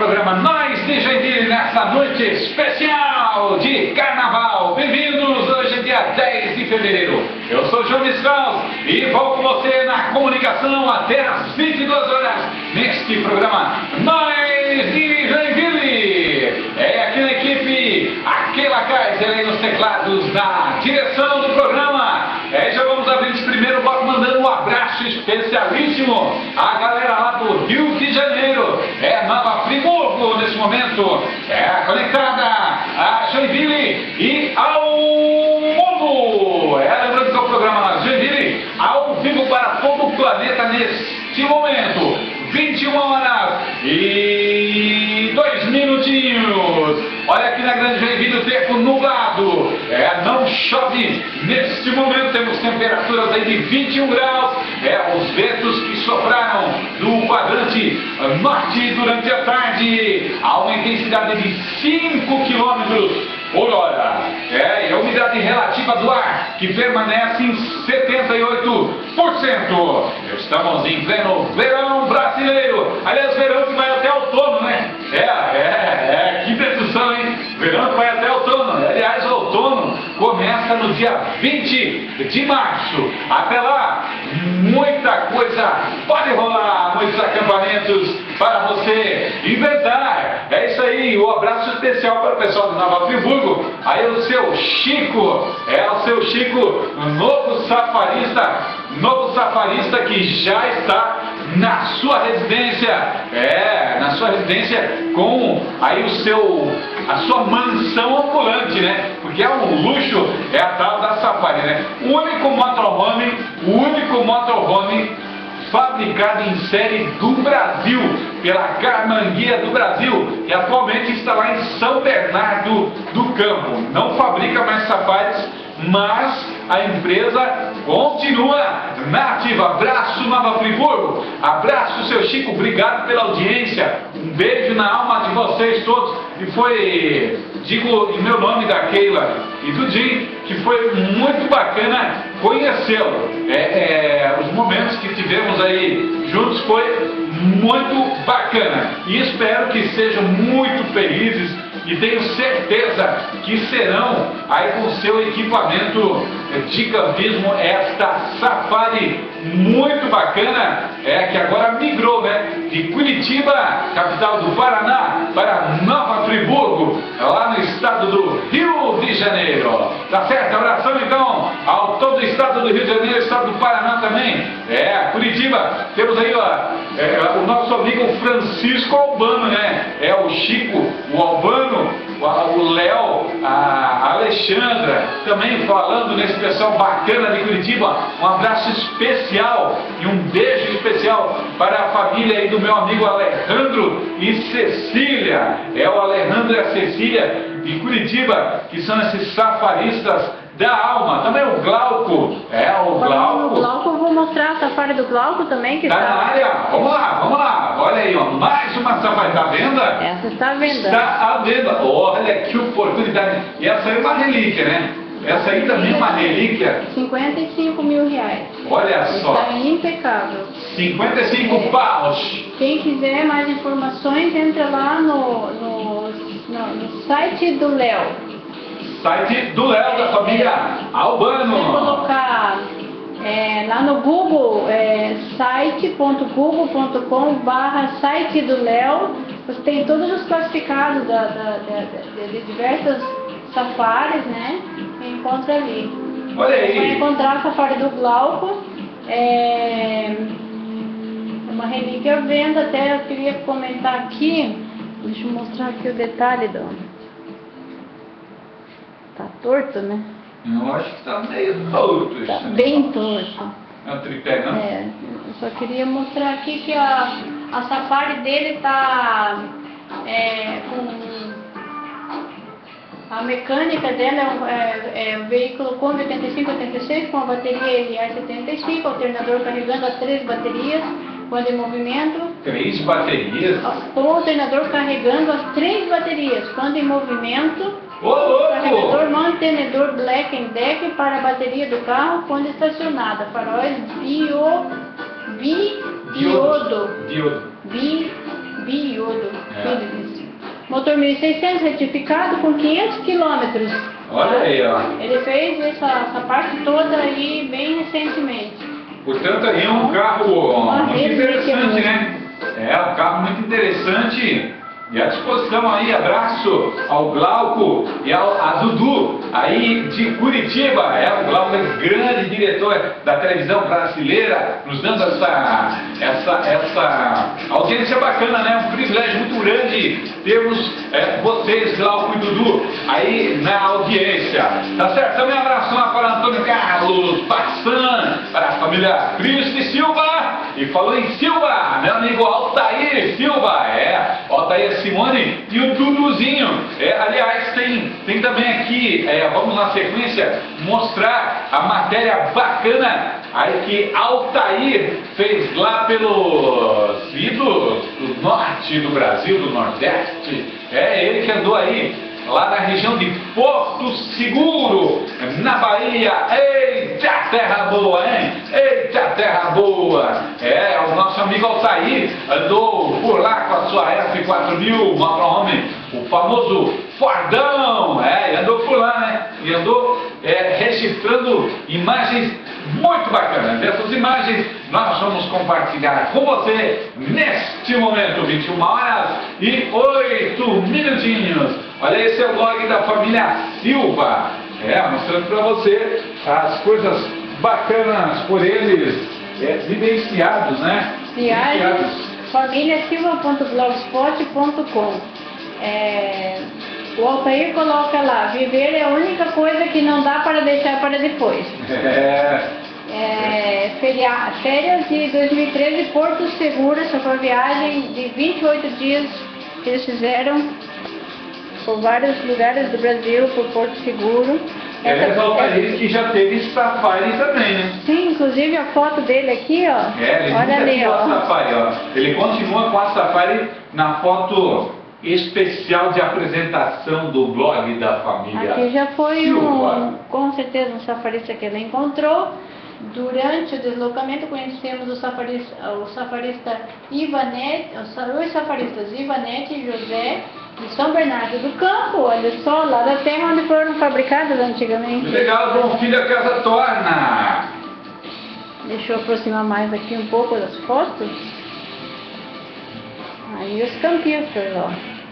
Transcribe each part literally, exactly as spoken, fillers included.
programa Nós de Joinville nessa noite especial de Carnaval. Bem-vindos, hoje é dia dez de fevereiro. Eu sou João Strauss e vou com você na comunicação até às vinte e duas horas neste programa Nós de Joinville. É aqui na equipe, aquela Kaiser aí nos teclados da direção do programa. É, já vamos abrir esse primeiro bloco mandando um abraço especialíssimo à galera lá do Rio de Janeiro. É Nova Friburgo nesse momento, é conectada a Joinville e ao mundo. É, lembrando que é o programa Joinville ao vivo para todo o planeta neste momento. vinte e uma horas e dois minutinhos. Olha aqui na Grande Joinville o tempo nublado. É, não chove neste momento. Temos temperaturas aí de vinte e um graus. É, os ventos que sopraram do quadrante norte durante a tarde a uma intensidade de cinco quilômetros por hora. É, e a umidade relativa do ar que permanece em setenta e oito por cento. Estamos em pleno verão brasileiro. Aliás, verão que vai até outono, né? É, é, é, que decisão, hein? Verão que vai até outono. Aliás, o outono começa no dia vinte de março. Até lá, muita coisa pode rolar, muitos acampamentos para você inventar. É isso aí, um abraço especial para o pessoal de Nova Friburgo. Aí o seu Chico, é o seu Chico, novo safarista, novo safarista que já está na sua residência, é, na sua residência com aí o seu, a sua mansão ambulante, né? Porque é um luxo, é a tal da Safari, né? O único motorhome, o único motorhome fabricado em série do Brasil, pela Carmanguia do Brasil, que atualmente está lá em São Bernardo do Campo. Não fabrica mais Safaris, mas a empresa continua na ativa. Abraço, Nova Friburgo. Abraço, seu Chico. Obrigado pela audiência. Um beijo na alma de vocês todos. E foi, digo em meu nome, da Keila e do Jim, que foi muito bacana conhecê-lo. É, é, os momentos que tivemos aí juntos foi muito bacana. E espero que sejam muito felizes. E tenho certeza que serão aí com seu equipamento de campismo esta Safari muito bacana, é que agora migrou, né, de Curitiba, capital do Paraná, para Nova Friburgo, lá no estado do Rio de Janeiro. Tá certo? Abração então ao todo o estado do Rio de Janeiro, estado do Paraná também. É, Curitiba, temos aí ó, é, o nosso amigo Francisco Albano, né? É o Chico, o Albano, o Léo, a Alexandra, também falando nesse pessoal bacana de Curitiba. Um abraço especial e um beijo especial para a família aí do meu amigo Alejandro e Cecília. É o Alejandro e a Cecília de Curitiba, que são esses safaristas da alma. Também o Glauco, é o Glauco. O Glauco, eu vou mostrar a safari do Glauco também, que tá está na área. Vamos lá, vamos lá. Olha aí, ó, mais uma safari. Está à venda? Essa está à venda. Está à venda. Olha que oportunidade. E essa aí é uma relíquia, né? Essa aí também é uma relíquia. cinquenta e cinco mil reais. Olha só. Está impecável. cinquenta e cinco é. paus. Quem quiser mais informações, entra lá no, no, no, no site do Léo. Site do Léo, da família Albano. Se colocar é, lá no Google, é, site ponto google ponto com barra site do Léo, você tem todos os classificados da, da, da, de diversas safaris, né? Você encontra ali. Olha aí. Você vai encontrar a safari do Glauco. É uma relíquia à venda. Até eu queria comentar aqui. Deixa eu mostrar aqui o detalhe do. Tá torto, né? Eu acho que tá meio torto. Tá bem torto. É um tripé, não? É, eu só queria mostrar aqui que a, a Safari dele tá é, com... A mecânica dela é um, é, é um veículo Kombi oitenta e cinco oitenta e seis com a bateria L R setenta e cinco, alternador carregando as três baterias, quando em movimento. Três baterias? Com o alternador carregando as três baterias, quando em movimento. Ô, louco! Carregador mantenedor Black and Deck para a bateria do carro quando estacionada. Faróis bio, bi, diodo. Diodo. Bi, Biiodo, É. motor mil e seiscentos retificado com quinhentos quilômetros. Olha aí, ó. Ele fez essa, essa parte toda aí bem recentemente. Portanto, aí é um carro Uma muito vez interessante, que eu- né? É um carro muito interessante. E à disposição aí, abraço ao Glauco e ao a Dudu, aí de Curitiba. É, o Glauco é grande diretor da televisão brasileira, nos dando essa, essa, essa audiência bacana, né? Um privilégio muito grande termos é, vocês, Glauco e Dudu, aí na audiência. Tá certo? Também um abraço lá para Antônio Carlos Passan, para a família Cristo e Silva. E falou em Silva, meu amigo Altair Silva, é, Altair Simone e o Duduzinho. É, aliás, tem, tem também aqui, é, vamos na sequência, mostrar a matéria bacana aí que Altair fez lá pelos idos do norte do Brasil, do Nordeste. É ele que andou aí lá na região de Porto Seguro, na Bahia. Eita terra boa, hein? Eita terra boa! É, o nosso amigo Altair andou por lá com a sua F quatro mil, motorhome, o famoso Fordão, é, e andou por lá, né? E andou é, registrando imagens muito bacanas. Essas imagens nós vamos compartilhar com você neste momento, vinte e uma horas e oito minutinhos. Olha, esse é o blog da família Silva, é, mostrando para você as coisas bacanas por eles é, vivenciados, né? Viagens, família silva ponto blogspot ponto com. É, o Altair coloca lá, viver é a única coisa que não dá para deixar para depois. É, É, feria, férias de dois mil e treze, Porto Seguro, essa foi a viagem de vinte e oito dias que eles fizeram por vários lugares do Brasil, por Porto Seguro. é o Altair que já teve Safari também, né? Sim, inclusive a foto dele aqui, ó. É, ele olha ali, com a ó. Safari, ó. Ele continua com a Safari na foto especial de apresentação do blog da família Aqui já foi Silva. um, com certeza um safarista que ele encontrou. Durante o deslocamento conhecemos o safarista, o safarista Ivanete, os safaristas Ivanete e José de São Bernardo do Campo, olha só, lá da terra onde foram fabricadas antigamente. Legal, bom filho, a casa torna. Deixa eu aproximar mais aqui um pouco das fotos. Aí os campistas, ó.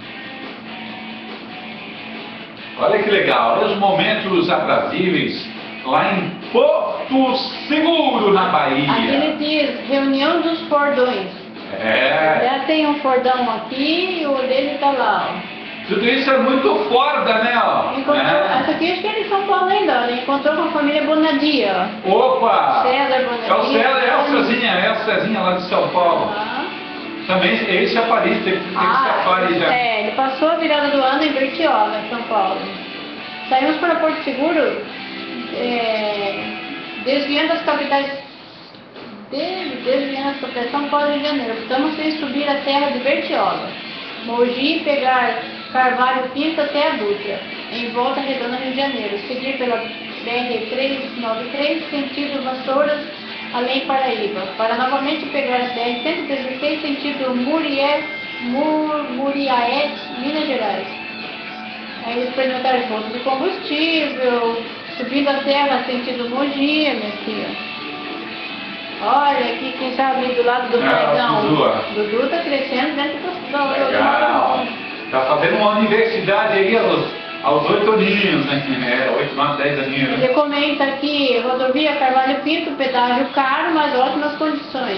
Olha que legal, olha os momentos aprazíveis lá em Porto Seguro, na Aqui Bahia. ele diz reunião dos fordões. É, Já tem um fordão aqui e o dele tá lá, ó. tudo isso é muito foda, né, ó. Encontrou, É. essa aqui acho que é de São Paulo ainda, ó. Ele encontrou com a família Bonadia, ó. Opa! César Bonadia. É o César, é o Cezinha, é o Cezinha lá de São Paulo. Ah. Também esse safarista, tem que Ah, safari já. é, ele passou a virada do ano em Bertioga, em São Paulo. Saímos para Porto Seguro, é, desviando as capitais, de- desviando as capitais São Paulo e Rio de Janeiro. Optamos em subir a terra de Bertioga, Mogi, pegar Carvalho Pinto até a Dutra, em Volta Redonda, Rio de Janeiro. Seguir pela B R trezentos e noventa e três, sentido Vassouras, além Paraíba, para novamente pegar a B R cento e dezesseis, sentido Murié, Mur, Muriaé, Minas Gerais. Aí eles perguntaram ponto de combustível, subindo a terra, sentido Mogi, minha filha. Olha aqui quem está ali do lado do Ah, paizão. Dudu, ó. Dudu está crescendo dentro do, do, do Legal. motorhome. Tá fazendo uma universidade aí aos, aos oito aninhos, né? É, oito, nove, dez aninhos. né? Ele comenta aqui, rodovia Carvalho Pinto, pedágio caro, mas ótimas condições.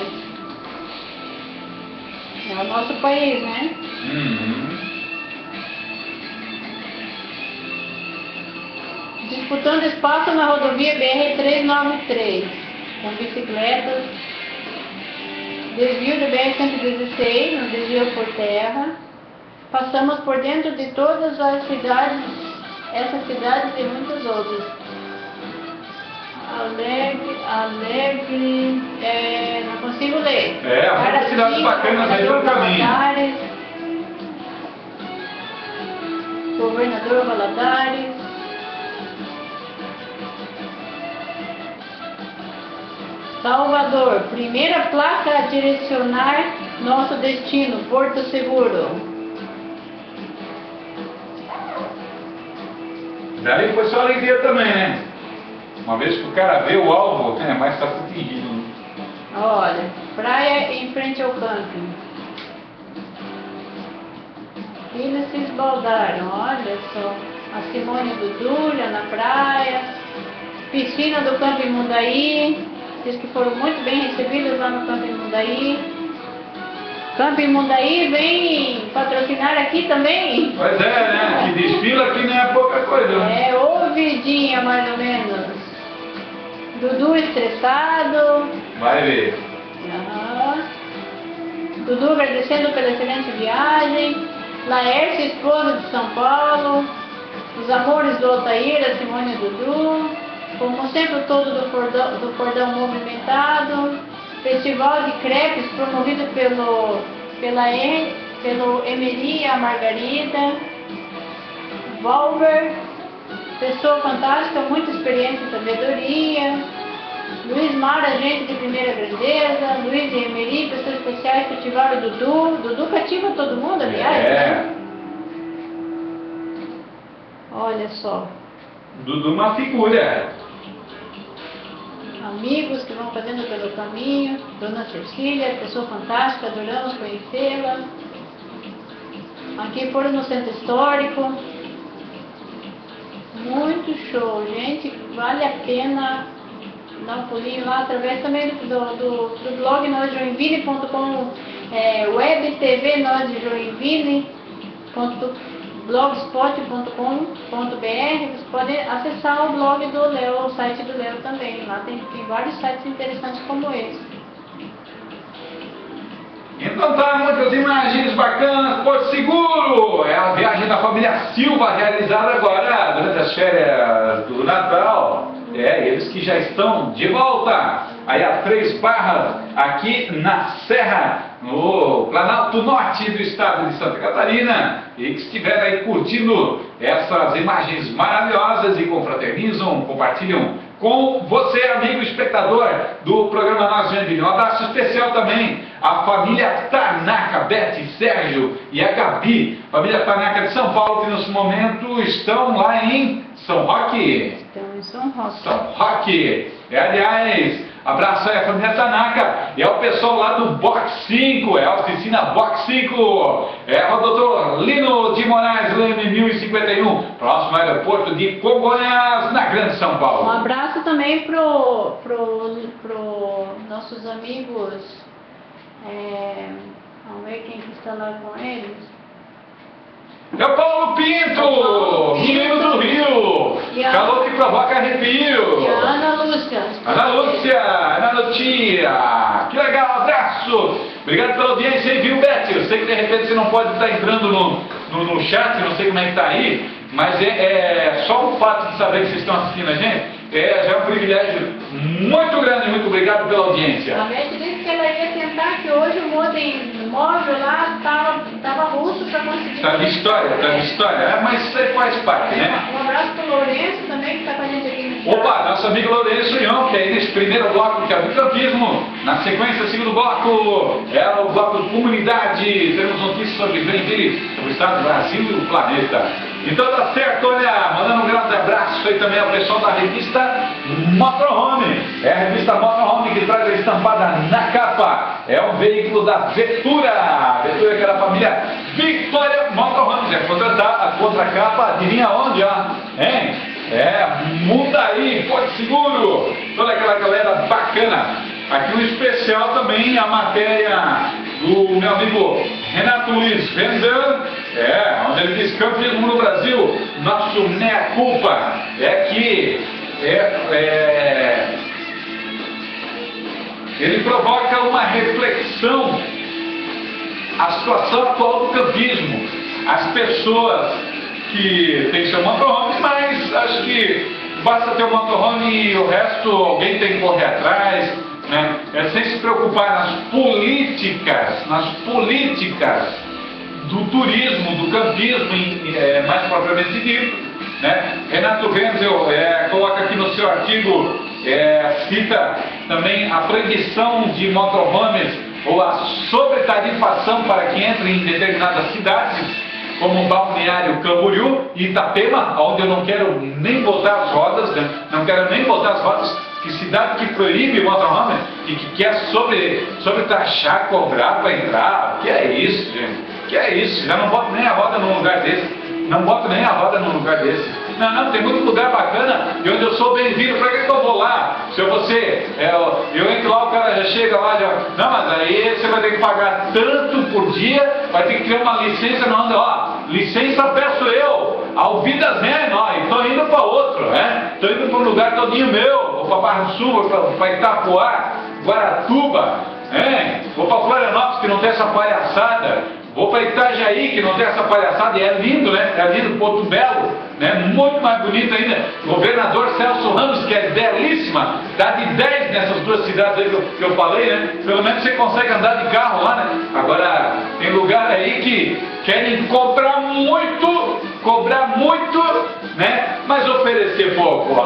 É o nosso país, né? Uhum. Disputando espaço na rodovia B R trezentos e noventa e três, com bicicletas, desvio do B R cento e dezesseis, no desvio por terra. Passamos por dentro de todas as cidades, essas cidades e muitas outras. Alegre, alegre, é, não consigo ler. É, há muitas cidades bacanas aí pelo caminho. Valadares, Governador Valadares. Salvador, primeira placa a direcionar Nosso destino, Porto Seguro. Dali foi só alegria também, né? Uma vez que o cara vê o alvo, é mais fácil atingir. Né? Olha, praia em frente ao camping. Eles se esbaldaram, olha só. A Simone e o Dudu já na praia. Piscina do Camping Mundaí. Diz que foram muito bem recebidos lá no Camping Mundaí. Camping Mundaí vem patrocinar aqui também. Pois é, né? Que desfila aqui não é pouca coisa. Né? É, ouvidinha mais ou menos. Dudu estressado. Vai ver. Uhum. Dudu agradecendo pela excelente viagem. Laércio, esposa de São Paulo. Os amores do Altair, a Simone e o Dudu. Como sempre, todo do cordão, do cordão movimentado. Festival de crepes promovido pelo, pela e, pelo Emeli e a Margarida. Volver, pessoa fantástica, muita experiência e sabedoria. Luiz Mara, gente de primeira grandeza. Luiz e Emeli, pessoas especiais que ativaram o Dudu. Dudu cativa todo mundo, aliás. É. Né? Olha só. Dudu uma figura. Amigos que vão fazendo pelo caminho. Dona Cecília, pessoa fantástica, adoramos conhecê-la. Aqui foram no Centro Histórico. Muito show, gente. Vale a pena dar um pulinho lá através também do, do, do blog nós joinville ponto com, é, web tv nós joinville ponto blogspot ponto com ponto br. Vocês podem acessar o blog do Léo, o site do Léo também. Lá tem, tem vários sites interessantes como esse. Então tá, muitas imagens bacanas, Porto Seguro! É a viagem da família Silva realizada agora durante as férias do Natal. É, eles que já estão de volta aí a Três Barras, aqui na Serra, no Planalto Norte do estado de Santa Catarina, e que estiveram aí curtindo essas imagens maravilhosas e confraternizam, compartilham com você, amigo espectador do programa Nós Joinville. Um abraço especial também à família Tanaka, Beth, Sérgio e a Gabi, família Tanaka de São Paulo, que nesse momento estão lá em São Roque. Então, em São Roque. São Roque. É, aliás, abraço aí à família Tanaka e ao pessoal lá do Box cinco, é a oficina Box cinco. É o doutor Lino de Moraes, Leme mil e cinquenta e um, próximo ao aeroporto de Congonhas, na Grande São Paulo. Um abraço também pro, pro, pro nossos amigos, é, vamos ver quem que está lá com eles. É o Paulo Pinto, menino do Rio, E a- calor que provoca arrepio. E a Ana Lúcia. Ana Lúcia, Ana Lucia, que legal, abraço. Obrigado pela audiência aí, viu, Beth? Eu sei que de repente você não pode estar entrando no, no, no chat, não sei como é que está aí, mas é, é só o fato de saber que vocês estão assistindo a gente, é, já é um privilégio muito grande. Muito obrigado pela audiência. A Beth disse que ela ia tentar, que hoje o modem móvel lá estava russo para conseguir. Tá de história, tá de história, é, mas isso aí faz parte, né? Um abraço para o Lourenço também, que está com a gente aqui no chat. Opa, nosso amigo Lourenço Ion, que é aí nesse primeiro bloco que é do campismo. Na sequência, segundo bloco, é o bloco de comunidade. Temos notícias sobre Joinville, o estado do Brasil e o planeta. Então tá certo, olha, mandando um grande abraço aí também ao pessoal da revista Motorhome. É a revista Motorhome que traz a estampada na capa. É um veículo da Vetura. A Vetura, que é da família Victoria Motorhome. Quer contratar a contracapa, adivinha onde, ó? Hein? É, Mundaí, Porto Seguro. Toda aquela galera bacana. Aqui um especial também, a matéria do meu amigo Renato Luiz Vender, é, onde ele diz: campismo no Brasil, nosso mea culpa é que é, é, ele provoca uma reflexão, a situação atual do campismo, as pessoas que têm seu motorhome, mas acho que basta ter um motorhome e o resto alguém tem que correr atrás. Né? É sem se preocupar nas políticas, nas políticas do turismo, do campismo, em, é, mais propriamente dito. Né? Renato Wenzel é, coloca aqui no seu artigo, é, cita também a proibição de motorhomes ou a sobretarifação para que entre em determinadas cidades, como Balneário Camboriú e Itapema, onde eu não quero nem botar as rodas, né? Não quero nem botar as rodas, que cidade que proíbe o motorhome e que quer sobre, sobre taxar, cobrar para entrar. Que é isso, gente? Que é isso? Já não boto nem a roda num lugar desse. Não boto nem a roda num lugar desse. Não, não, tem muito lugar bacana e onde eu sou bem-vindo. Pra que, que eu vou lá? Se eu você, é, eu, eu entro lá, o cara já chega lá, já. Não, mas aí você vai ter que pagar tanto por dia, vai ter que ter uma licença, não anda, ó. Licença peço eu, ao Vidas Né, nós, estou indo para outro, né? Estou indo para um lugar todinho meu, vou para Barra do Sul, vou para Itapoá, Guaratuba, né? Vou para Florianópolis, que não tem essa palhaçada. Vou para Itajaí, que não tem essa palhaçada, e é lindo, né? É lindo, Porto Belo, né? Muito mais bonito ainda. Governador Celso Ramos, que é belíssima, dá de dez nessas duas cidades aí que eu, que eu falei, né? Pelo menos você consegue andar de carro lá, né? Agora, tem lugar aí que querem cobrar muito, cobrar muito, né? Mas oferecer pouco.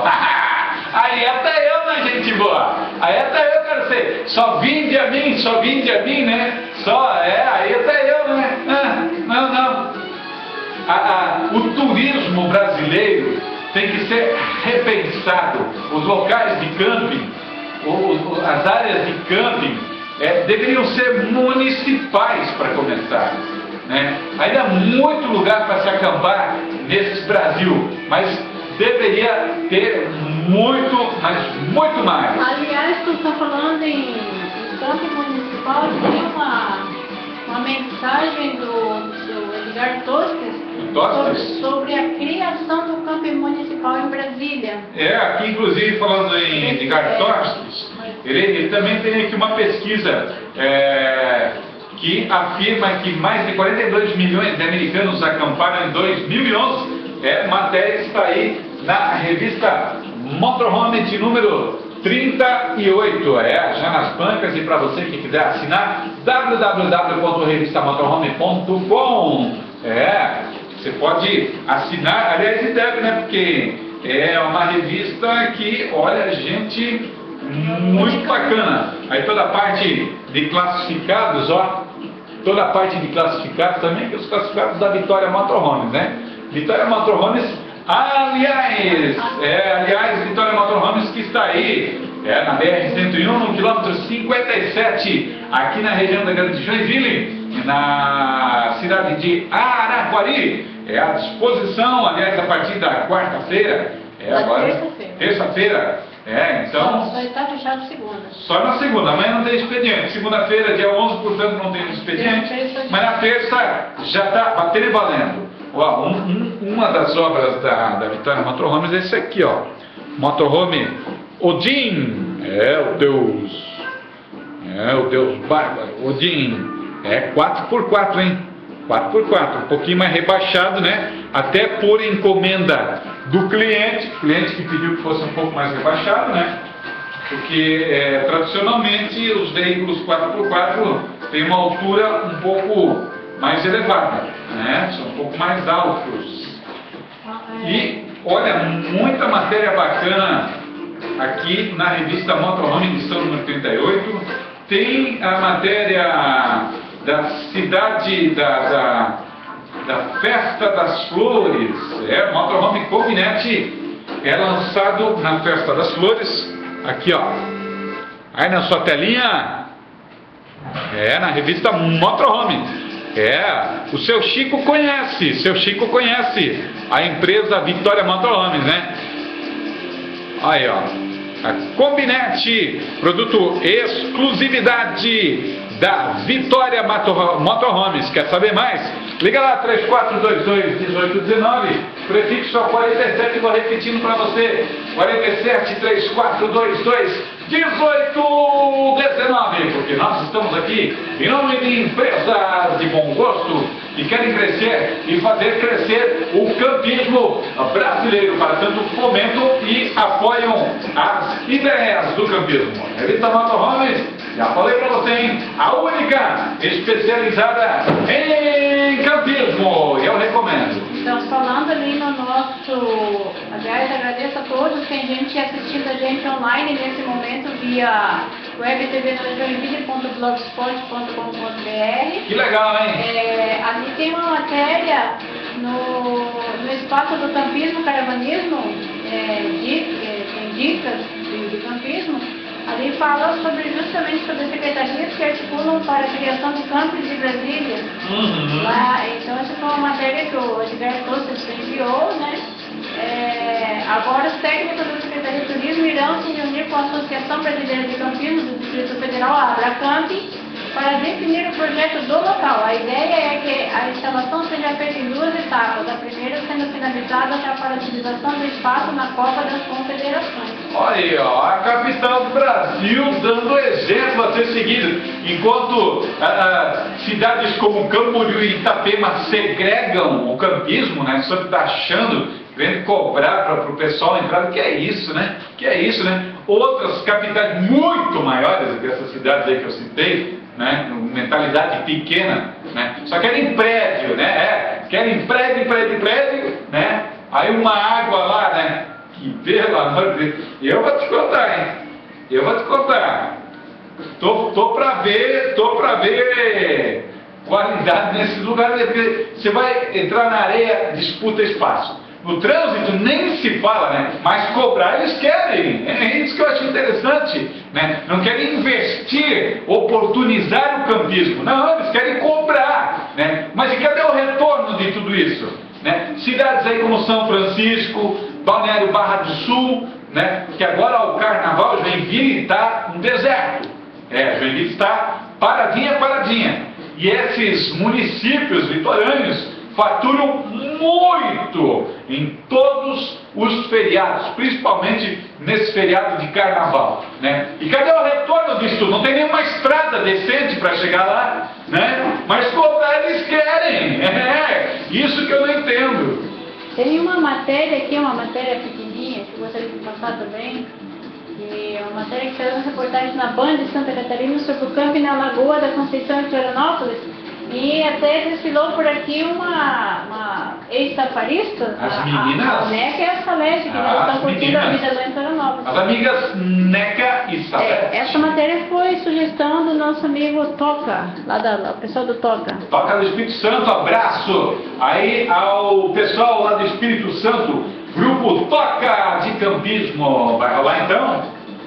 Aí até eu, né, gente boa? Aí até eu quero ser. Só vinde a mim, só vinde a mim, né? Só, é, aí até eu, né? Ah, não, não. A, a, o turismo brasileiro tem que ser repensado. Os locais de camping, os, as áreas de camping, é, deveriam ser municipais para começar. Né? Ainda há muito lugar para se acampar nesse Brasil, mas deveria ter muito, mas muito mais. Aliás, tu está falando em, em campo municipal, tem uma, uma mensagem do, do Edgar Tostes sobre, sobre a criação do campo municipal em Brasília. É, aqui inclusive falando em Edgar Tostes, ele, ele também tem aqui uma pesquisa é, que afirma que mais de quarenta e dois milhões de americanos acamparam em dois mil e onze. É matéria que está aí na revista Motorhome de número trinta e oito, é, já nas bancas, e para você que quiser assinar, w w w ponto revista motorhome ponto com. É, você pode assinar, aliás, e deve, né, porque é uma revista que, olha, gente, muito bacana. Aí toda a parte de classificados, ó, toda a parte de classificados também, que os classificados da Vitória Motorhomes, né? Vitória Motorhomes, aliás, é, aliás, Vitória Motorhomes que está aí, é, na B R cento e um, no quilômetro cinquenta e sete, aqui na região da Grande Joinville, na cidade de Araquari, é à disposição, aliás, a partir da quarta-feira, é agora, terça-feira, terça-feira, é, então... Só está fechado segunda. Só na segunda, amanhã não tem expediente, segunda-feira, dia onze, portanto não tem expediente, mas na terça já está batendo e valendo. Ó, um, um, uma das obras da, da Vitória Motorhomes é esse aqui, ó. Motorhome Odin. É o Deus. É o Deus bárbaro. Odin. É quatro por quatro, hein? quatro por quatro. Um pouquinho mais rebaixado, né? Até por encomenda do cliente. O cliente que pediu que fosse um pouco mais rebaixado, né? Porque é, tradicionalmente os veículos quatro por quatro têm uma altura um pouco mais elevada, né? São um pouco mais altos. E olha, muita matéria bacana aqui na revista Motorhome, edição número trinta e oito. Tem a matéria da cidade da, da, da Festa das Flores. É, Motorhome Covinete é lançado na Festa das Flores. Aqui, ó. Aí na sua telinha. É, na revista Motorhome. É, o seu Chico conhece, seu Chico conhece a empresa Vitória Motorhomes, né? Aí, ó, a Combinete, produto exclusividade da Vitória Motorhomes. Quer saber mais? Liga lá, três quatro dois dois, um oito um nove, prefixo quarenta e sete, vou repetindo para você, quarenta e sete, três quatro dois dois, um oito um nove, porque nós estamos aqui em nome de empresas de bom gosto que querem crescer e fazer crescer o campismo brasileiro, para tanto fomento e apoiam as ideias do campismo. Revista Motorhomes, já falei para você, hein? A única especializada em campismo, e eu recomendo. Então, falando ali no nosso... Aliás, agradeço a todos, tem gente assistindo a gente online nesse momento via webtv no joinville ponto blogspot ponto com ponto br. Que legal, hein? É, ali tem uma matéria no, no espaço do campismo, caravanismo, é, di, é, tem dicas de, de campismo. Ali fala sobre, justamente sobre as secretarias que articulam para a criação de campos de Brasília. Uhum. Lá, então essa foi uma matéria que o Edgar Tosses enviou, né? É, agora os técnicos da Secretaria de Turismo irão se reunir com a Associação Brasileira de Campismo do Distrito Federal, a Abracamp, para definir o projeto do local. A ideia é que a instalação seja feita em duas etapas, a primeira sendo finalizada para a utilização do espaço na Copa das Confederações. Olha aí, ó, a capital do Brasil dando exemplo a ser seguido. Enquanto ah, ah, cidades como Camboriú e Itapema segregam o campismo, né, só que tá achando, querendo cobrar para o pessoal entrar, que é isso, né? Que é isso, né? Outras capitais muito maiores do que essas cidades aí que eu citei, né? Mentalidade pequena, né? Só querem prédio, né? É, querem prédio, prédio, prédio, né? Aí uma água lá, né? Que pelo amor de Deus, eu vou te contar, hein? Eu vou te contar. Tô, tô pra ver, tô pra ver qualidade nesses lugares, porque você vai entrar na areia, disputa espaço. No trânsito nem se fala, né? Mas cobrar eles querem. É isso que eu acho interessante, né? Não querem investir, oportunizar o campismo. Não, eles querem cobrar, né? Mas e cadê o retorno de tudo isso? Né? Cidades aí como São Francisco, Balneário Barra do Sul, né? Que agora o carnaval, Joinville está um deserto. É, Joinville está paradinha, paradinha. E esses municípios litorâneos faturam muito em todos os feriados, principalmente nesse feriado de carnaval, né? E cadê o retorno disso? Não tem nenhuma estrada decente para chegar lá, né? Mas cobrar eles querem, é isso que eu não entendo. Tem uma matéria aqui, uma matéria pequenininha, que eu gostaria de passar também, que é uma matéria que saiu uma reportagem na Band de Santa Catarina sobre o camping na Lagoa da Conceição de Florianópolis. E até desfilou por aqui uma, uma ex-safarista, As a, meninas? a, a Neca e a Salete, que Ah, estão curtindo a vida lá em Florianópolis. As amigas Neca e Salete. É, essa matéria foi sugestão do nosso amigo Toca, lá da, lá, o pessoal do Toca. Toca do Espírito Santo, abraço aí ao pessoal lá do Espírito Santo, grupo Toca de Campismo. Vai rolar então?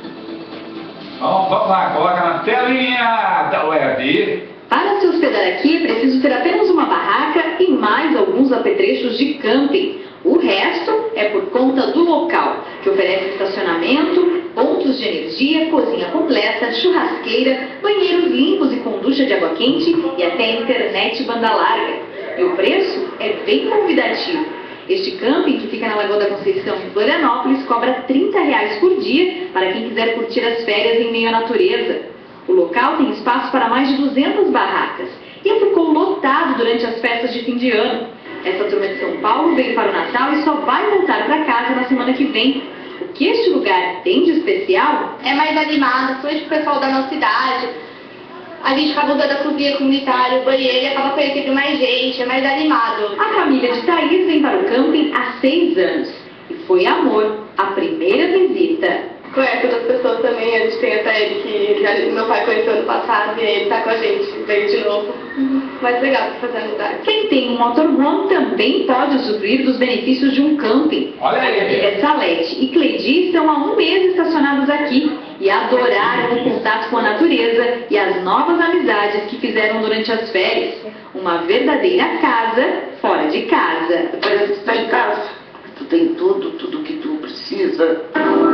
Então vamos lá, coloca na telinha da web. Para se hospedar aqui, é preciso ter apenas uma barraca e mais alguns apetrechos de camping. O resto é por conta do local, que oferece estacionamento, pontos de energia, cozinha completa, churrasqueira, banheiros limpos e com ducha de água quente e até internet banda larga. E o preço é bem convidativo. Este camping, que fica na Lagoa da Conceição, em Florianópolis, cobra trinta reais por dia para quem quiser curtir as férias em meio à natureza. O local tem espaço para mais de duzentas barracas e ficou lotado durante as festas de fim de ano. Essa turma de São Paulo veio para o Natal e só vai voltar para casa na semana que vem. O que este lugar tem de especial? É mais animado, principalmente o pessoal da nossa cidade. A gente acaba usando a cozinha comunitária, o banheiro, e acaba conhecendo mais gente, é mais animado. A família de Thaís vem para o camping há seis anos e foi amor a primeira visita. Conhece outras pessoas também, a gente tem até ele que já, meu pai conheceu ano passado e ele tá com a gente, veio de novo. Uhum. Mais legal que fazer amizade. Quem tem um motorhome também pode usufruir dos benefícios de um camping. Olha aí! Salete e Cleidi estão há um mês estacionados aqui e adoraram o contato com a natureza e as novas amizades que fizeram durante as férias. Uma verdadeira casa fora de casa. Parece que está em casa. Tu tem tudo, tudo que tu precisa.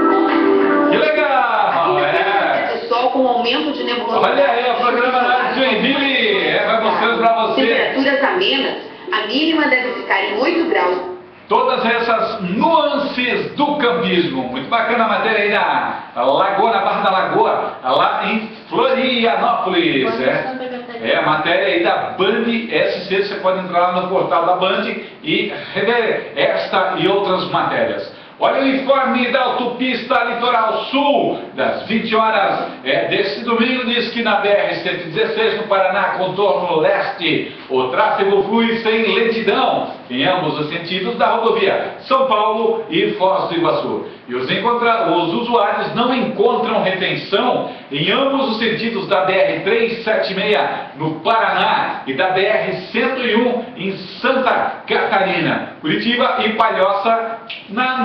Que legal! É. Pessoal, com aumento de nebulosidade. Olha aí, o programa lá de Joinville é, vai mostrando para você. Temperaturas amenas, a mínima deve ficar em oito graus. Todas essas nuances do campismo. Muito bacana a matéria aí na Lagoa, na Barra da Lagoa, lá em Florianópolis. É, é a matéria aí da Band S C. Você pode entrar lá no portal da Band e rever esta e outras matérias. Olha o informe da autopista Litoral Sul, das vinte horas é, deste domingo, diz que na B R cento e dezesseis, no Paraná, contorno leste, o tráfego flui sem lentidão. em ambos os sentidos da rodovia São Paulo e Foz do Iguaçu. E os, encontra... os usuários não encontram retenção em ambos os sentidos da B R trezentos e setenta e seis no Paraná e da B R cento e um em Santa Catarina, Curitiba e Palhoça na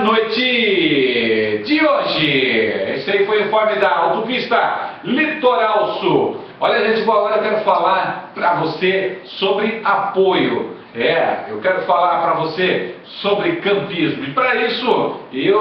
noite de hoje. Esse aí foi o informe da Autopista Litoral Sul. Olha, gente, agora eu quero falar para você sobre apoio. É, eu quero falar para você sobre campismo. E para isso,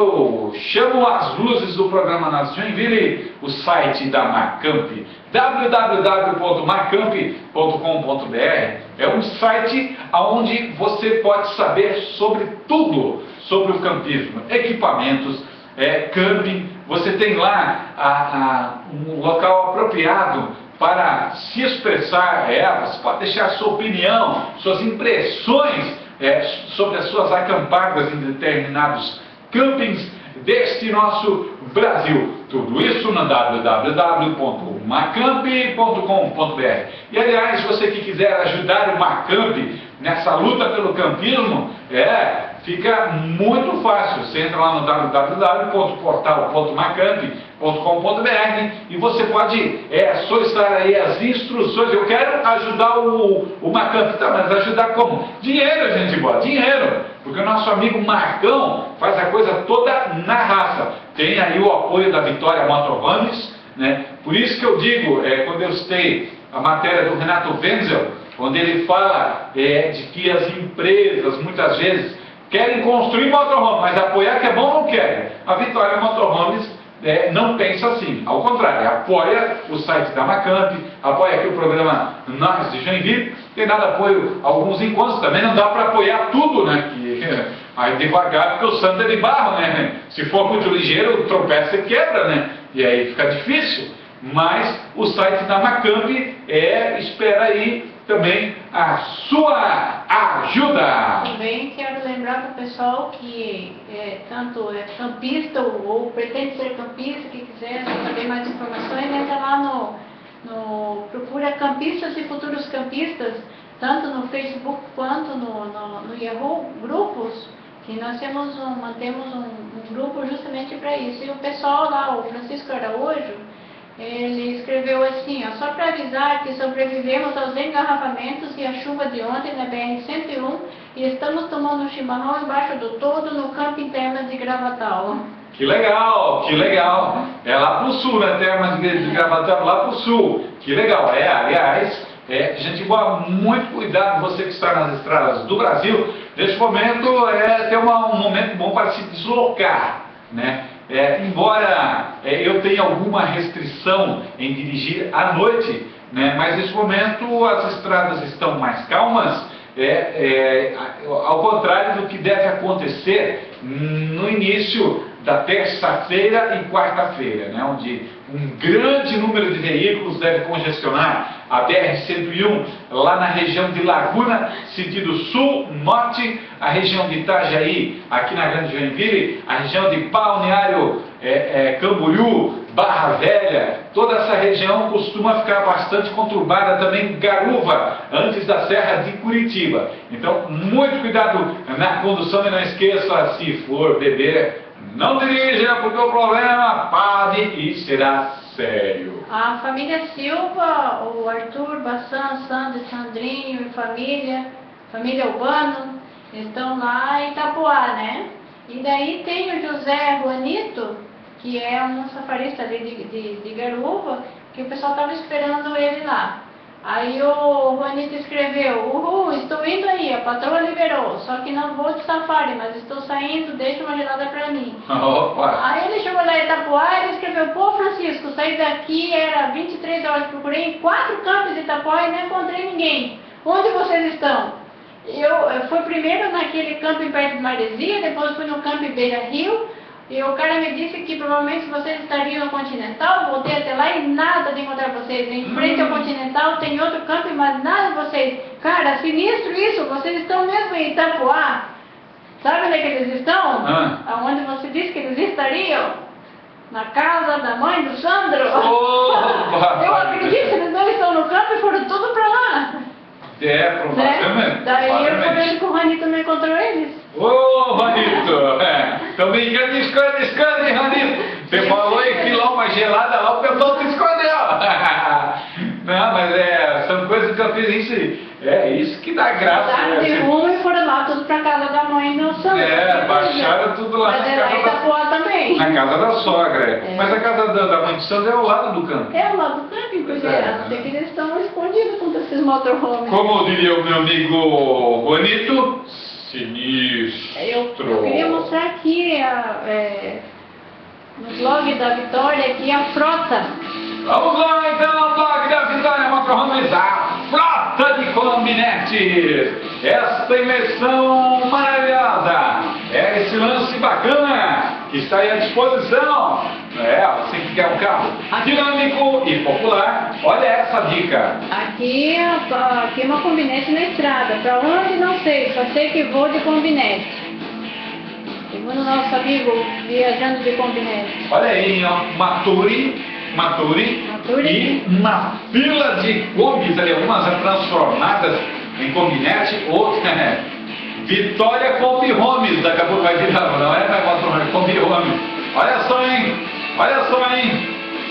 eu chamo as luzes do programa Nas Joinville, o site da Macamp, w w w ponto macamp ponto com ponto b r. É um site onde você pode saber sobre tudo sobre o campismo, equipamentos, é, camping. Você tem lá a, a, um local apropriado para se expressar, é, você pode deixar a sua opinião, suas impressões é, sobre as suas acampadas em determinados campings deste nosso Brasil. Tudo isso na w w w ponto macamp ponto com ponto b r. E aliás, você que quiser ajudar o Macamp nessa luta pelo campismo, é, fica muito fácil. Você entra lá no w w w ponto portal ponto macamp ponto com ponto b r e você pode é, solicitar aí as instruções. Eu quero ajudar o, o Macamp, tá, mas ajudar como? Dinheiro, gente boa, dinheiro. Porque o nosso amigo Marcão faz a coisa toda na raça. Tem aí o apoio da Vitória Motorhomes, né? Por isso que eu digo, é, quando eu citei a matéria do Renato Wenzel, onde ele fala é, de que as empresas muitas vezes querem construir motorhome, mas apoiar que é bom não querem. A Vitória Motorhomes é, não pensa assim, ao contrário, apoia o site da Macamp, apoia aqui o programa Nós de Joinville, tem dado apoio a alguns encontros, também não dá para apoiar tudo, né? Que, aí devagar, porque o santo é de barro, né? Se for muito ligeiro, tropeça e quebra, né? E aí fica difícil. Mas o site da Macamp é, espera aí também a sua ajuda. Também quero lembrar para o pessoal que é, tanto é campista ou, ou pretende ser campista, que quiser saber mais informações, entra lá no, no procura Campistas e Futuros Campistas, tanto no Facebook quanto no, no, no Yahoo Grupos, que nós temos um, mantemos um, um grupo justamente para isso. E o pessoal lá, o Francisco Araújo, ele escreveu assim, ó, só para avisar que sobrevivemos aos engarrafamentos e à chuva de ontem na B R cento e um e estamos tomando um chimarrão embaixo do todo no Camping Termas de Gravatal. Que legal, que legal. É lá pro sul, né? Termas de Gravatal, lá pro sul. Que legal. É, aliás, é, gente, igual, muito cuidado, você que está nas estradas do Brasil, neste momento é ter uma, um momento bom para se deslocar, né? É, embora é, eu tenha alguma restrição em dirigir à noite, né, mas nesse momento as estradas estão mais calmas, é, é, ao contrário do que deve acontecer no início da terça-feira e quarta-feira, né, onde um grande número de veículos deve congestionar a B R cento e um lá na região de Laguna, sentido sul-norte, a região de Itajaí, aqui na Grande Joinville, a região de Balneário é, é, Camboriú, Barra Velha, toda essa região costuma ficar bastante conturbada, também Garuva, antes da Serra de Curitiba. Então, muito cuidado na condução e não esqueça, se for beber, não dirija, porque o problema pode e será sério. A família Silva, o Arthur, Bassan, Sandro, Sandrinho e família, família Urbano, estão lá em Itapuá, né? E daí tem o José Juanito, que é um safarista ali de, de, de Garuva, que o pessoal estava esperando ele lá. Aí o Juanito escreveu, uhul, estou indo aí, a patroa liberou, só que não vou de safari, mas estou saindo, deixa uma gelada pra mim. Opa. Aí ele chegou lá em Itapuá e ele escreveu, pô Francisco, saí daqui, era vinte e três horas, procurei em quatro campos de Itapuá e não encontrei ninguém. Onde vocês estão? Eu, eu fui primeiro naquele camping perto de Maresia, depois fui no camping Beira Rio, e o cara me disse que provavelmente vocês estariam no Continental, voltei até lá e nada de encontrar vocês. Em frente ao Continental tem outro camping, mas nada de vocês. Cara, sinistro isso, vocês estão mesmo em Itapuá. Sabe onde é que eles estão? Ah. Aonde você disse que eles estariam? Na casa da mãe do Sandro. Oh, eu acredito, eles não estão no campo e foram tudo pra lá. É, provavelmente. Né? Daí eu provavelmente. falei que o Ranito não encontrou eles. Ô, Ranito! É, tô brincando, esconde, esconde, Ranito! Você falou em filar uma gelada lá, o pessoal se escondeu! Não, mas é, são coisas que eu fiz isso. É isso que dá graça. Saíram de Né? rumo e foram lá tudo pra casa da mãe no São. É, baixaram tudo lá Mas na é lá casa em da... Itapuã também. Na casa da sogra, é. É. Mas a casa da, da mãe de Santos é ao lado do campo. É lá do camping, porque É. a não ser que eles estão escondidos contra esses motorhomes. Como diria o meu amigo Juanito, sinistro. Eu, eu queria mostrar aqui a, é, no blog da Vitória aqui a frota. Vamos lá então, blog da Vitória Motorhomes, a frota de caminhonetes. Esta imersão maravilhosa. É esse lance bacana que está aí à disposição. É, você que quer um carro dinâmico e popular, olha essa dica. Aqui, a- aqui é uma combinete na estrada. Pra onde não sei, só sei que vou de combinete. Segundo o nosso amigo viajando de combinete. Olha aí, ó, Maturi, Maturi, Maturi. e uma fila de combis ali, algumas transformadas em combinete, outras, né? Vitória Kombi Homes, daqui a pouco vai virar, não é mais Motorhome, Kombi Homes. Olha só, hein? Olha só, hein?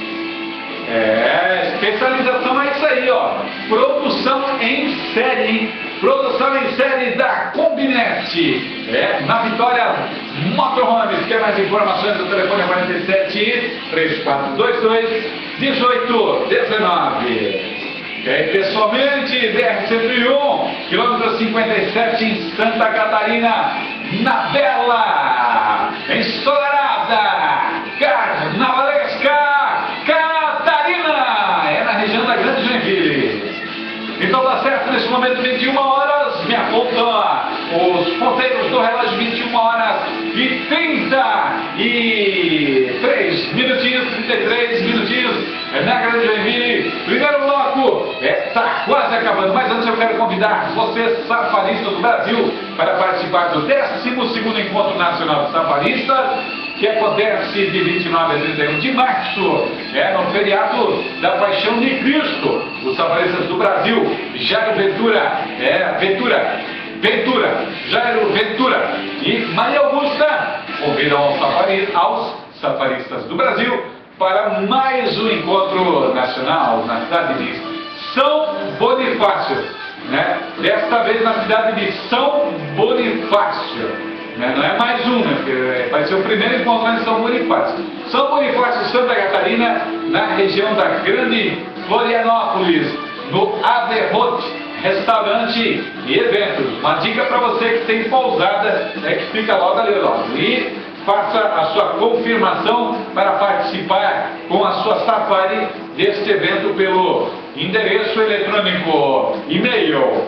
É, especialização é isso aí, ó. Produção em série, hein? Produção em série da Combinete. É, na Vitória Motorhomes. Quer mais informações? O telefone é quarenta e sete, três quatro dois dois, dezoito dezenove. É, pessoalmente, D R cento e um, quilômetro cinquenta e sete em Santa Catarina, na Bela, ensolarada, carnavalesca Catarina, é na região da Grande Joinville. Então tá certo, nesse momento vinte e uma horas, me apontam os ponteiros do relógio, vinte e uma horas e trinta e três minutinhos, trinta e três minutinhos, é na Grande Joinville. Primeiro bloco está quase acabando, mas antes eu quero convidar você, safarista do Brasil, para participar do décimo segundo Encontro Nacional de Safaristas, que acontece de vinte e nove a trinta e um de março, é no feriado da Paixão de Cristo. Os safaristas do Brasil, Jairo Ventura, é, Ventura, Ventura, Jairo Ventura e Maria Augusta convidam aos safaristas, aos safaristas do Brasil para mais um encontro nacional na cidade de São Bonifácio, né? Desta vez na cidade de São Bonifácio. Não é mais um, né? Porque vai ser o primeiro encontro em São Bonifácio. São Bonifácio, Santa Catarina, na região da Grande Florianópolis, no Averrote Restaurante e Eventos. Uma dica para você que tem pousada, é que fica logo ali, logo. E faça a sua confirmação para participar com a sua safari deste evento pelo endereço eletrônico e-mail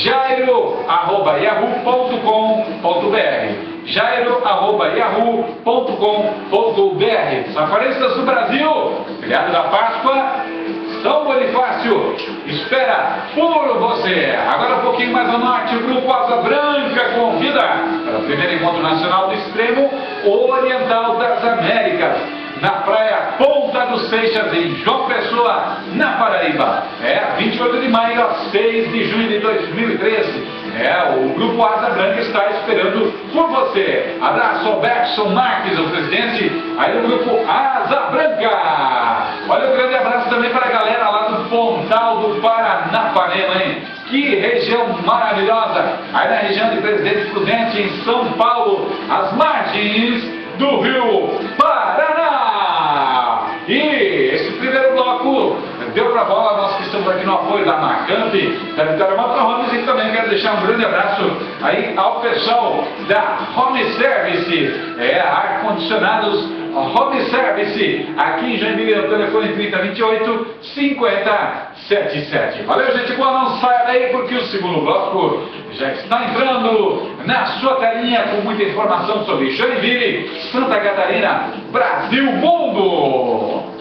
jairo arroba yahoo ponto com ponto br jairo arroba yahoo ponto com ponto br. Safaristas do Brasil, feriado da Páscoa, São Bonifácio espera por você. Agora um pouquinho mais ao norte, o Grupo Asa Branca convida para o primeiro encontro nacional do extremo oriental das Américas, na praia Ponta dos Seixas, em João Pessoa, na Paraíba. É, vinte e oito de maio a seis de junho de dois mil e treze. É, o Grupo Asa Branca está esperando por você. Abraço ao Bergson Marques, o presidente aí do Grupo Asa Branca. Olha, um grande abraço também para a galera lá do Pontal do Paranapanema, hein? Que região maravilhosa! Aí na região de Presidente Prudente, em São Paulo, às margens do Rio Paraná. E esse primeiro bloco deu pra bola, nós que estamos aqui no apoio da Macamp, da Vitória Motorhomes, e também quero deixar um grande abraço aí ao pessoal da Home Service, é, ar-condicionados Home Service, aqui em Joinville, no telefone trinta, vinte e oito, cinquenta, setenta e sete. Valeu, gente boa, não saia daí porque o segundo bloco já está entrando na sua telinha com muita informação sobre Joinville, Santa Catarina, Brasil, mundo!